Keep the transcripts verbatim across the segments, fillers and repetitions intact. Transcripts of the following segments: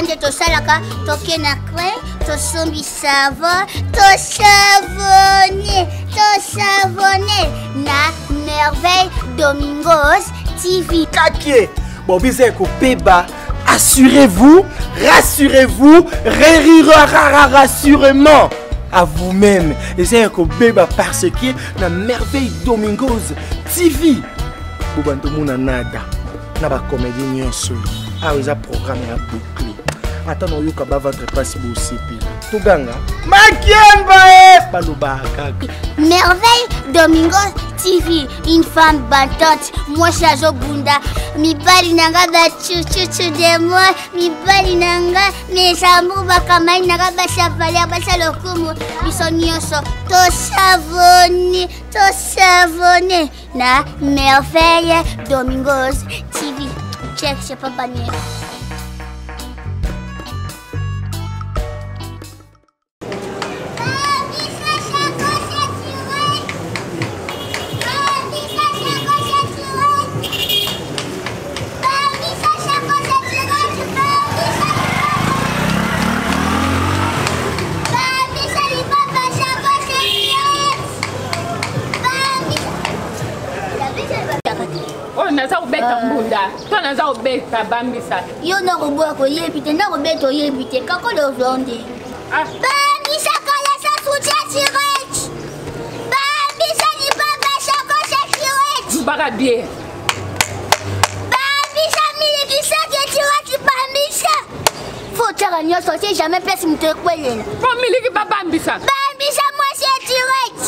nde tosalaka tokena crème tosombi savon tosavone tosavone na Merveille Domingos T V. Kakie bon bizé ko beba. Assurez-vous, rassurez-vous, rassurement à vous-même. Et c'est un bébé parce que la Merveille Domingos T V. Bobanto muna nada. Naba comédie nyonso. Ah oui, ça programme à boucler. Attends, on yoka ba votre passe pour C P. Tuganga. Makiemba. Baluba kaka. Merveille Domingos T V, une femme battante. Moi, Chazo Bunda. Mi bali nanga ba chuchu de moi. Mi bali nanga mes amours bakamai nanga ba chavaler ba salokumu. Bisonyoso. To savone, to savone. Na Merveille Domingos T V. Check, c'est pas bannière. Yo na roboa ko yebite na robeto yebite kako lo vlonde. Ah. Bambisa kala sa sucha tirage. Bambisa ni baba sa ko sa tirage. Baga bien. Bambisa mili ki sa ke tirage bambisa. Faut tara nyoso c'est jamais place mte kwelena. Bon mili ki baba bambisa. Bambisa moi c'est tirage.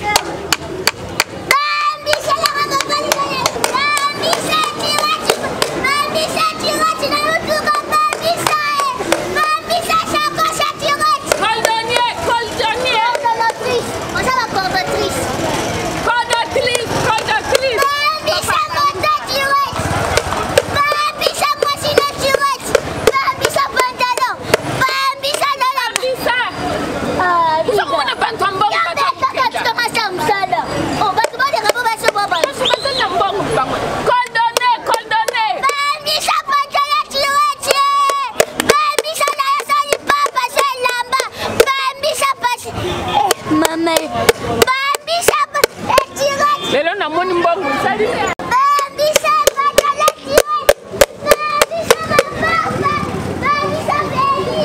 Bambisa la raga kali kali. Bambisa tirage. Bambisa tirage na youtube bambisa. Bambisa sa ko sa tirage. Cordonnier, cordonnier. Cordonatrice. On ça la cordonatrice. Cordonatrice, cordonatrice. Bambisa monta tirage. Bambisa moi c'est le tirage. Bambisa pantalon. Bambisa dans la Bambisa. Ah, Vous savez qu'on a pas entendu bon ya beta kati kama samsala. Oh, batu bade kabo baso baba. Cordonné, cordonné. Bambisa pantalon tirage. Bambisa na yasali papa c'est lamba. Bambisa passe. Eh, maman. Bambisa eh, tirage. Lelo na moni mbongo sali. Bambisa pantalon tirage. Bambisa papa. Bambisa baby.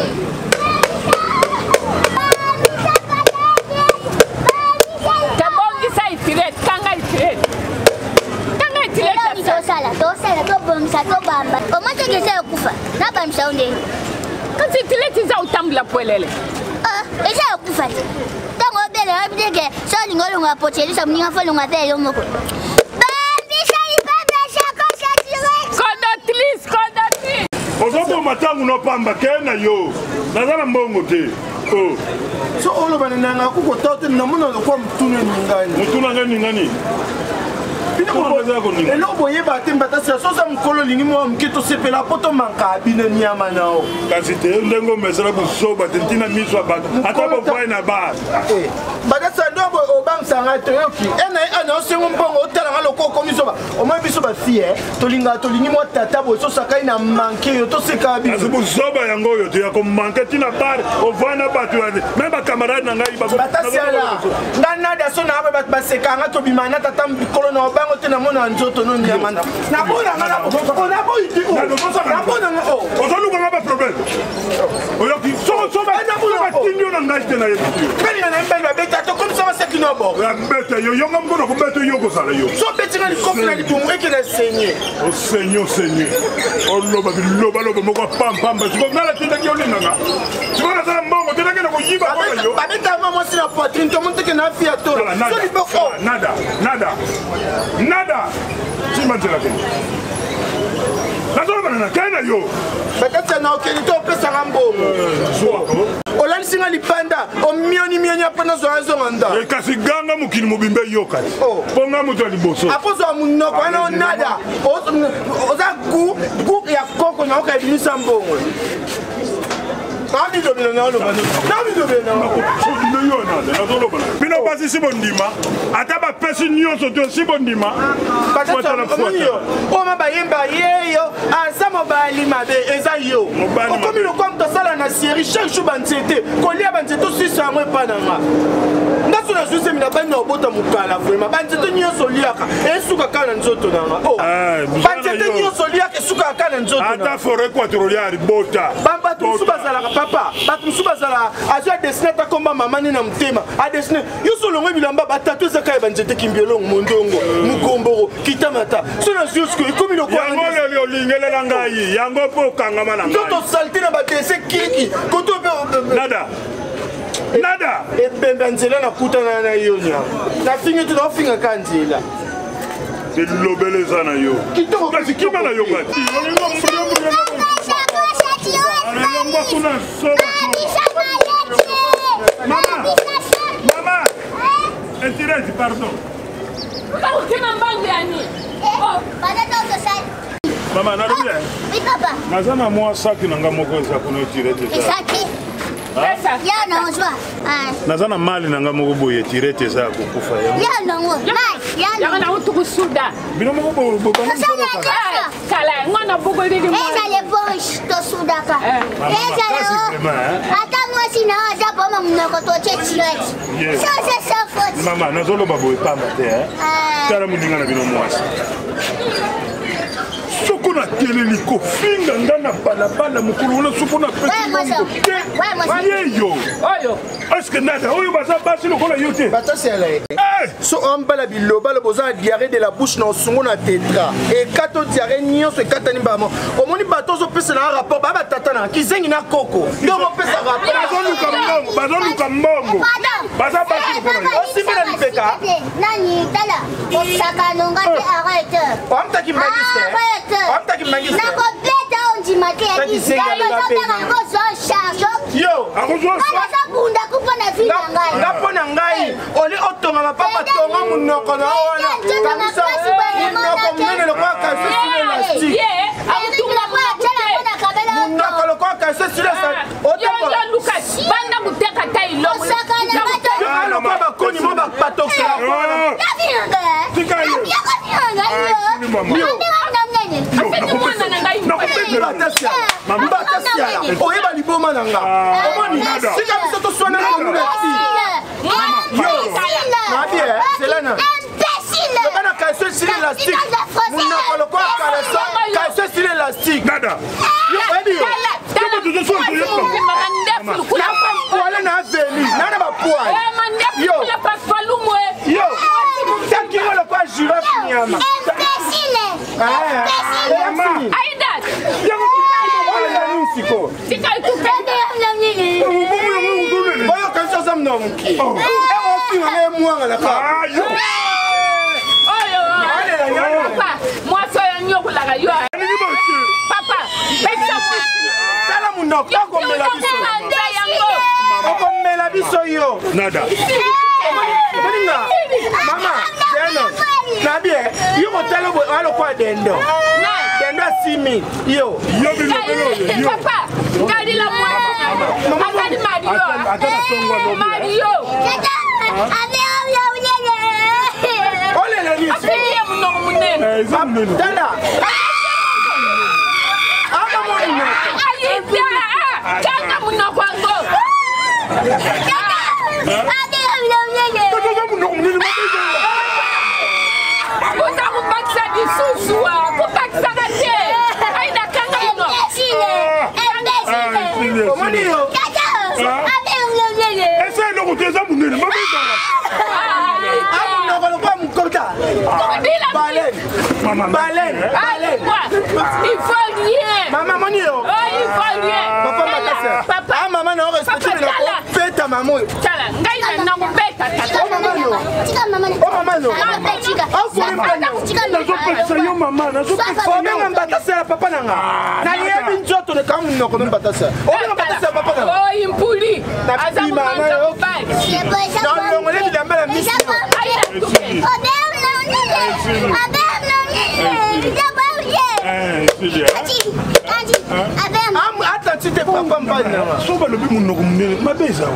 Bambisa pantalon tirage. Bambisa. Kabongisa itirete, kanga itirete. Kanga itirete. Tosala, tosala, tobomisa, tobamba. Omonte kese yokufa. Na bamisa onde. Kasi itirete za utambula pwelele. Ah, esa yokufa. Tango bele abideke, so lingolonga pochelisa mninga folonga ve yomoko. Bambisa ibaba shako shatirete. Cordonatrice, cordonatrice. Ozobo matangu no pamba kena yo. Nazana mbongo te. Oh. So olo banana kuko tote na mona kwa mtune ngani. Mutuna ngani ngani. Elo boye bate mbata sa sosa mkolo lingi mo mkito sepela poto manka bina nyama nao. Kasi te ndengo mesera busoba tentina miswa ba. Ata bo foi na ba. Eh. Bada sa dobo obam sanga toyoki. Ena ana osengo mbongo otala ngalo ko komiso ba. O mo biso ba fie tolinga tolingi mo tata bo sosa kai na manke yo to seka bi. Kasi busoba yango yo te ya ko manke tina par o voi na ba tu. Même ba camarade na ngai ba. Bata sala. Ngana da so na ba ba seka ngato bimana tata mikolo na obango te na mona nzoto no nyama na. Na bona ngala ko na bo itiko. Na bona ngo. Ozolu ngaba problème. Oyo ki so so ba na bona tinyo na ngai te na yetu. Kani na mbele beta to comme ça va se kino bo. Ya mbete yo yo ngam bona ko mbete yo ko sala yo. So beti na kofi na litumwe ke na senye. O senyo senyo. O loba bi loba loba mo ko pam pam ba. Ko ngala tinda ki oli nanga. Ko na sala mbongo tinda ke na ko yiba ko yo. Ba beta mama sina poitrine to monte ke na fia to. So li bo ko. Nada, nada. Nada. Si manjela ke. La zona banana kana yo. Beta na okeli to pesa ngambongo. Zwako. Olani singa lipanda o mioni mioni apana zo azo nganda. E kasi ganga mukini mubimbe yo kati. Oh. Ponga mutu aliboso. Apozo amunoko ana nada. O oza gu gu ya koko na oka ibinisa mbongo. Nami dobela na oloba. Nami dobela na oloba. So dino yo nada na zolo bana. Bino basi sibondima. Ata ba pesi nyonso to sibondima. Bata so yo. O ma ba yemba ye yo aza mobali mabe eza yo okomi lokola moto asala na série chaque jour banzete kolia banzete osisa yango epa na nga ngaso na zusemi na bani na obota mokala vraimen banzete nyonso oliaka esuka kaka na nzoto na nga banzete nyonso oliaka esukaka kaka na nzoto ata forêt équatoriale bota bato mosusu bazalaka papa bato mosusu bazala azwi adesine ata komba mama nde na motema adesine yo solongo bilamba batatu ezaka ya banzete kimbiolongo mondongo mokomboro kitamata so na zusko ekomi yango lelo olingelela ngai yango mpo okangama na ngai nzoto salte na badese kiki koto nada nada ebemba nzela nakutana na yo nyama nafingi tu naofingaka nzela elobele eza na yo kasi kima na yo ngati alelongwa kuna mama mama intireti pardon mama nalobi naza na mwa saki na nga moko eza kuna etirete naza na mali na nga moko boye etirete eza ya kokufa bino moko kala ngwana bugo lili mo ezale bonche tosudaka ata mwasi na aza boma munoko toche tirete sose sofoti mama nazoloba boye pamba te tala moninga na bino mwasi soko na teleli kofinga nga na balabala mokolo wana soko na pesi yeyo oyo eske nada oyo baza basi lokola yo te batasiala so ombala biloba lobo oza na diarrhée de la bouche na osungo na tetra ekata diarrhée nyonso ekatani bamo omoni bato ozopesela na rapport baya batata na kizengi na koko nde omopesa rapport bazoluka mbongo baza basi lokola yo osimbi na lipeka nani tala osakanonga te arrête omtaki magiste omtaki magiste nakobeta ondima te yo akosabunda kupo na vi na ngai nga mpo na ngai oli otonga mapapa tonga monoko na wana kamisa monoko monene lokola kase sur élastique monoko lokola kase sur élastique banda kuteka ta ilongo lokola bakoni mo bapatokela oyeba liboma na nga omoni sika biso toswana communauti nabie selana bana kaso sur élastique monoko lokola kaso sur élastique nada poile na aveli nana bapoile yo takingo lokola girafe nyama oyo kanisi aza mna moki eofinga nga emwanga na ka mwasi oyo nyokolaka yo papa tala munoko okomela biso okomela biso yo nada moninga mama zeno nabie yo kotala alokwa dendo dendo asimi yo yo bilobelo yo papa ngalila mwana akadi mario mario olela nisi afiye munoko munene tala ama moninga ayita kanga munoko ngo kuta kubakisa disusuwa kubakisaka te aida kanga muno omoni yo ese eloko te eza monene amunoko lokwa mokota balen balen balen il faut rien mama moni yo il faut rien papa makasa papa mama na respecte na peta mama oyo tala ngai na ngobeta tata mama no oh mama no nazopekisa yo mama nazopekisa mbatasela papa na nga nayebi nzoto neka munoko no mbatasela obenga mbatasela papa na nga oyo impuli aza munoko nalongole bilamba na misi atati te papa mbali na nga so balobi monoko monene mabe ezawa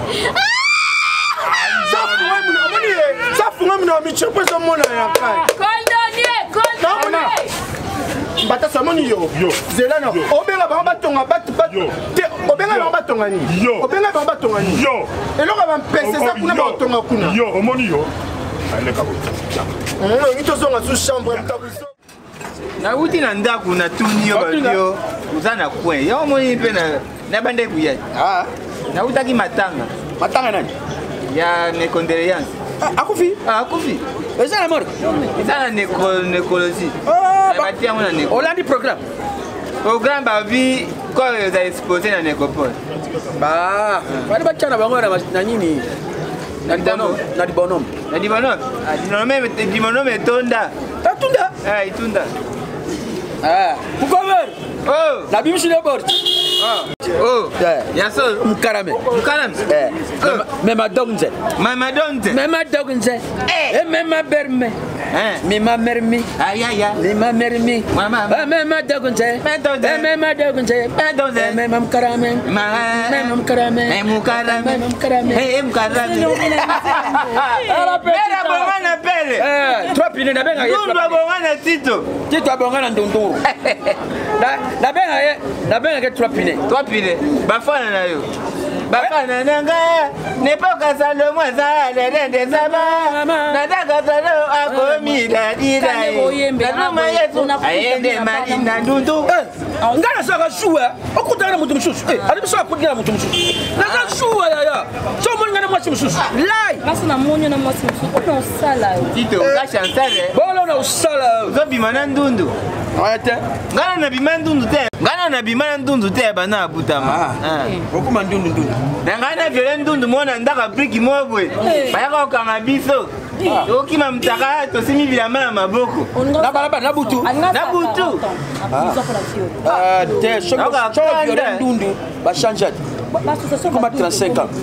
safunga mina micho po ezomona ya kai Bata samoni yo. Zela no. Obenga ba batonga bat bat. Obenga ba batonga ni. Obenga ba batonga ni. Yo. Eloko ba mpese sa kuna ba tonga kuna. Yo, omoni yo. Ale ka. Mm, ito zonga su chambre mtabuso. Na uti na ndaku na tuni yo yo. Uzana kwe. Yo omoni pe na na bande kuya. Ah. Na utaki matanga. Matanga nani? Ya mes condoléances. Akufi? Ah, akufi. Eza na mort. Eza na nécro nécrologie. Ah, ba tia mona nécro. Olandi programme. Programme ba vi quoi vous avez exposé na nécropole. Ba, bali ba tchana bango na nini? Na dibonom, na dibonom. Na dibonom. Ah, dibonom dibonom etonda. Tunda? Ah, itunda. Ah, pourquoi? Oh, la bimchi le bord. Oh, ya so mkarame. Mkarame. Eh. Mema donze. Mama donze. Mema donze. Eh, mema berme. Eh. Mima mermi. Ay ay ay. Mima mermi. Mama. Eh, mema donze. Donze. Mema donze. Donze. Mema mkarame. Mema mkarame. Mema mkarame. Mema mkarame. Eh, mkarame. Bela bongana pele. Eh, trois pine na benga yetu. Ndundwa bongana Tito. Tito abongana ndunduru. Na na benga ye, na benga ke trois pine. Trois pine. Bafana na yo. Bafana nanga. Nepoka salo mwaza lelende sama. Nataka salo akomi dadi dai. Nanuma yetu. Ayende mali na ndundu. Ngana saka shuwa. Okutana mutu mshusu. Eh, ali biswa kudira mutu mshusu. Nanga shuwa ya ya. So mo ngana mwasi mshusu. Lai. Masi na monyo na mwasi mshusu. Ono sala yo. Tito, ka chansale. Bolo na usala. Zobi mana ndundu. Ayate. Ngana na bima ndundu te. Ngana na bima ndundu te bana abutama. Ah. Okuma ndundu ndundu. Na ngana viole ndundu mona ndaka briki mobwe. Bayaka okanga biso. Okima mtaka to simi bilama maboko. Na balaba na butu. Na butu. Ah, te so so viole ndundu ba changer. Comme à trente-cinq ans.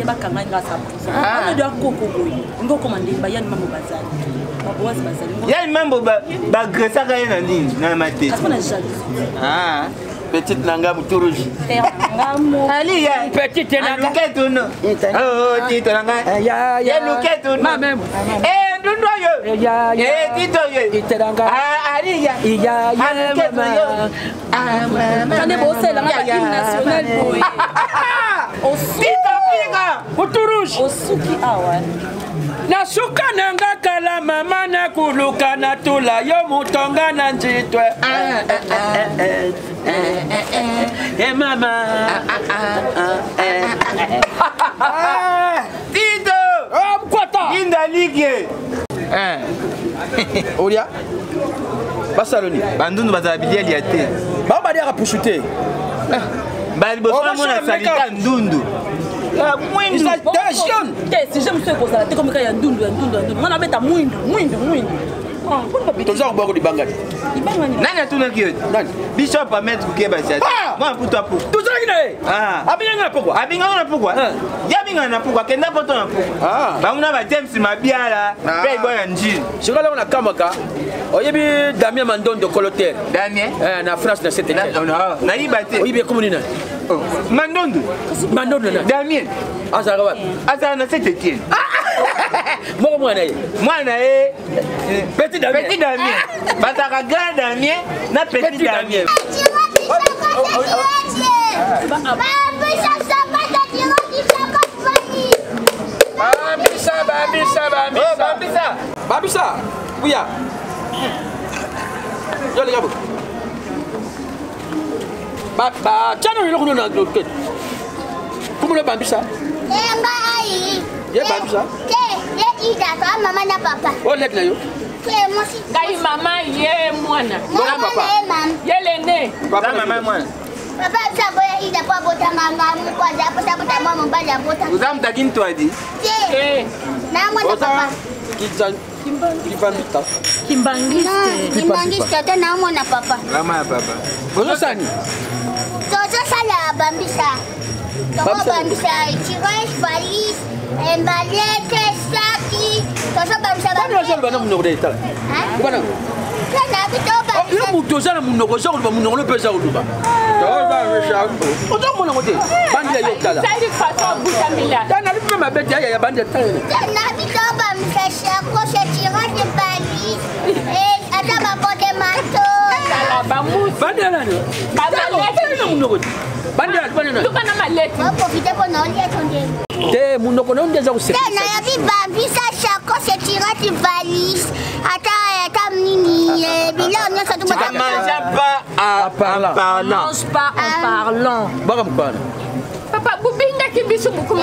Ya mambo ba ba gresa ka yana nini na mate. Ah, petite nanga muturuji. Ali ya petite nanga. Luketu no. Oh, Tito nanga. Ya ya luketu no. Mamem. Eh, ndundo yo. Ya ya. Eh, Tito yo. Iteranga. Ah, ali ya. Ya ya mama. Ah, mama. Kane bose la ngaba hymne national boy. Tito pika. Muturuji. Osuki awa. Nasuka nanga kala mama na kuluka na tula yo mutonga na njitwe. Eh mama. Tito. Oh mkwata. Inda lige. Eh. Olia. Basaloni. Bandundu bazabilia liate. Ba ba dia pushute. Bali bosona mona salita ndundu. Mwindu. Attention. Si je me suis posé la tête comme quand il y a ndundu, ndundu, ndundu. On avait ta mwindu, mwindu, mwindu. Ah, pourquoi pas? Toza kubako di bangani. Nani atuna kiyo? Nani? Bishop Ahmed Kukeba chati. Moi pour toi pour. Toza kinae. Ah. Abinga na pourquoi? Abinga na pourquoi? Ya binga na pourquoi? Kenda poto na pourquoi? Ah. Banguna ba James Mabiala, pe boya njini. Shikala na kamaka. Oyebi Damien Mandondo Colotaire. Damien? Eh na France na c'était. Non non, na ibate. Oyebi komuni na. Mandondo. Mandondo na. Damien. Asa ka wapi? Asa na c'était. Moko mwana ye. Mwana ye. Petit Damien. Petit Damien. Bataka grand Damien na petit Damien. Babisa, babisa, babisa. Oh, babisa. Babisa. Buya. Yo le gabo. Ba ba chano ni lokuno na loket. Kumu le babisa. Enga ai. Ye babisa. Ke, ye ida to mama na papa. O lek na yo. Ke mosi. Ngai mama ye mwana. Mama papa. na mam. Ye lene. Papa mama mwana. Papa sabo ya ida kwa bota mama mu kwa za bota bota mama mbala bota. Uzam takin twadi. Ke. Eh. Na mwana papa. Kitsan. Kibambita. Kimbangiste. Kimbangiste ta na mwana papa. Mama papa. Bozo sani. Toto sala bambisa. Toto bambisa tirage valise, embalete, saki. Toto bambisa. Bana wazo bana munoko de tala. Hein? Bana. Kana bito Yo bambisa. mutoza na munoko zo ko munoko le pesa ko duba. Toza resha. Ozo mona ngote. Bandi yo tala. Sai façon butamila. Dana lipe mabete ya ya bandi tala. Kana bito bambisa shako se tirage valise. Eh, ata ba bote mato. Bandela nani? Bandela bandela. Tukana maleti. Profitez pour nous les attendez. Te munoko na ndeza kusema. Tena ya bibambi sa chako se tira ti valise. Ata ata nini eh bila on ça tout Tu ne manges pas en parlant. Mange pas en parlant. Baka mukana. Papa bubinga kibisu bukumu.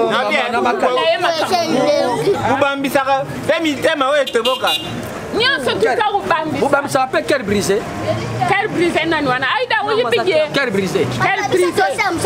Bubambisaka femi tema we toboka. Nyonso tuka ubambi. Bubambi ça appelle cœur brisé. Cœur brisé nani wana. Aida uyipige. Cœur brisé. Cœur brisé.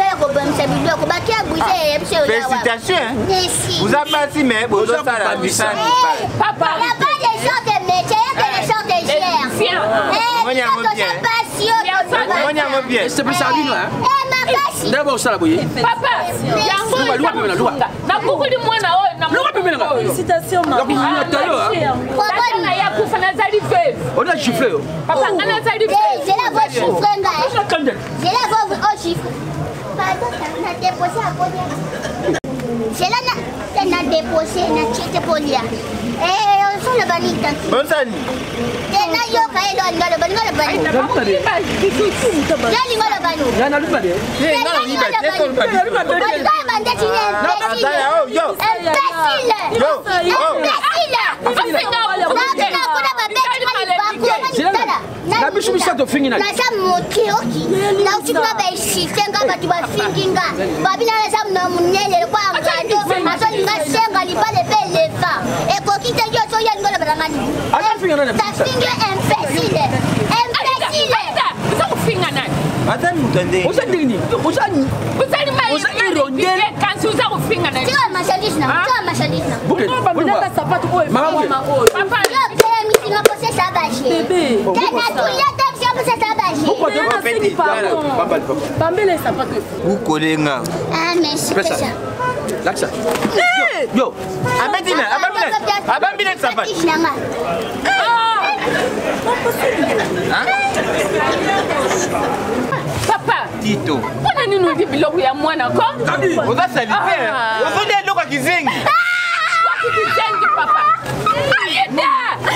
Félicitations. Vous avez passé mais vous avez pas la mission. Papa. Il n'y a pas de gens de métier, il y a des gens de chair. On y a mon bien. On y a mon bien. C'est plus ça lui là. D'abord ça la boye. Papa. Yango. Na kukuli mwana oyo na. Félicitations maman. Papa ya kufa na zali feu. On a chiffré. Papa ngana zali feu. C'est la voix chiffre nga. C'est la voix au chiffre. Pardon, na déposé à combien? C'est là na na déposé na chete polia. Eh, on sort le bani dans. Bonne sani. Et na yo ka elo ngalo bani ngalo bani. Ya lingo le bani. Ya na lupa de. Eh, non, il va dire qu'on va dire. Bani ka bande tine. Attends, oh yo. Imbécile. Yo. Imbécile. Na bisu bisa to fingi na. Na sa moke oki. Na utikwa ba isitenga batu ba finginga. Babina na sa no munele kwa ngado. Aso linga senga libale pele fa. E ko kite yo so ya ngolo barangani. Aka fingi na. Ta fingi imbécile. Imbécile. Bisa kufinga nani? Attends, mutande. Usa nini? Usa ni. Usa ni mai. Usa irondele. Kansi usa kufinga nani? Tiwa mashalishna. Tiwa mashalishna. Buke. Bandela sapato oyo. Mama buke. Papa. Yo pele misi nga pose sabaje. Bébé. Kana tuya taxi nga pose sabaje. Bambele sapato. Ukolenga. Ah merci pesa. Laksa. Yo. Abedina, abambile. Abambile sapati. Nanga. Papa. Tito. Kuna nini udi biloko ya mwana ko? Oza salipe. Ozo dia loka kizengi. Waki kizengi papa. Ayeda.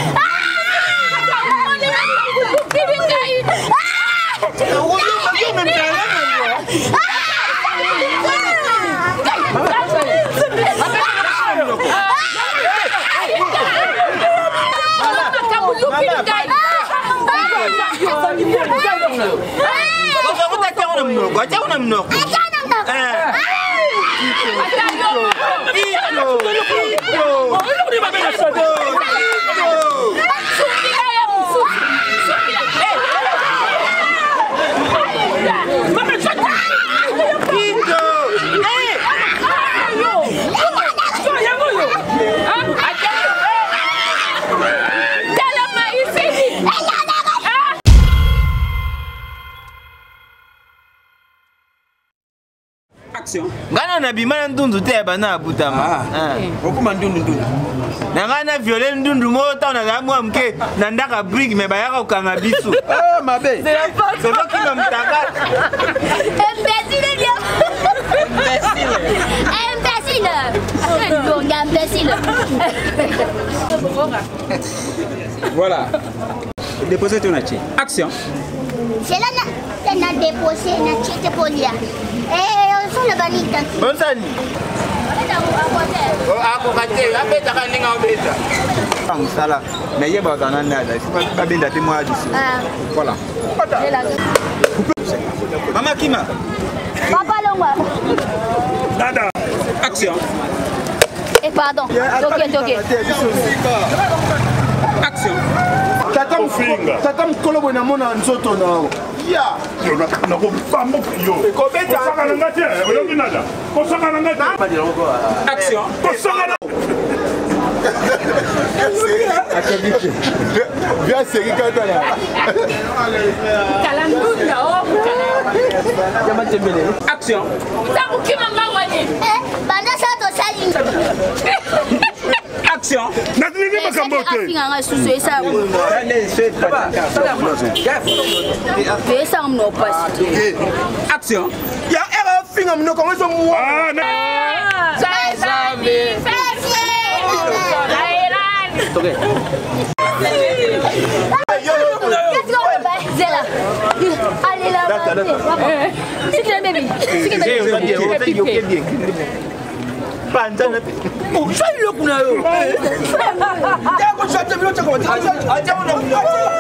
Ngana na bimana ndundu te bana abutama. Okuma ndundu ndundu. Na ngana violer ndundu mota na zamwa mke na ndaka brig me bayaka ukanga bisu. Ah mabe. C'est la faute. C'est toi qui me mtaka. Imbécile dia. Imbécile. Imbécile. Longa imbécile. Voilà. Déposez ton acheté. Action. C'est là na na déposé na chete polia. Eh, on sort le bani dans. Bonne sani. Ako kate, abeta kaninga obeta. Msala. Na yeba kana nada. Sipa babenda te moi d'ici. Ah. Voilà. Mama Kima. Papa Longwa. Nada. Action. Eh pardon. OK, OK. Action. Tata mfinga. Tata mkolobo na mona nzoto nao. Ya. Yo na na ko fambo yo. Ko beta. Ko saka na ngate. Yo ki nada. Ko saka na ngate. Action. Ko saka na. Viens série quand là. Kalangunda oh. Jama tembele. Action. Sabu kima ngawani. Eh, banda sa to sali. Action. Natini makambo te. Afinga nga susu esa. Pesa mno pasi. Action. Ya era finga mno kwa mwezo mwa. Ah na. Sabi. Okay. Zela. Sikila baby. Sikila baby. Panzana. Oh, sois le kuna yo. Tiens, quand tu as terminé, tu as commencé.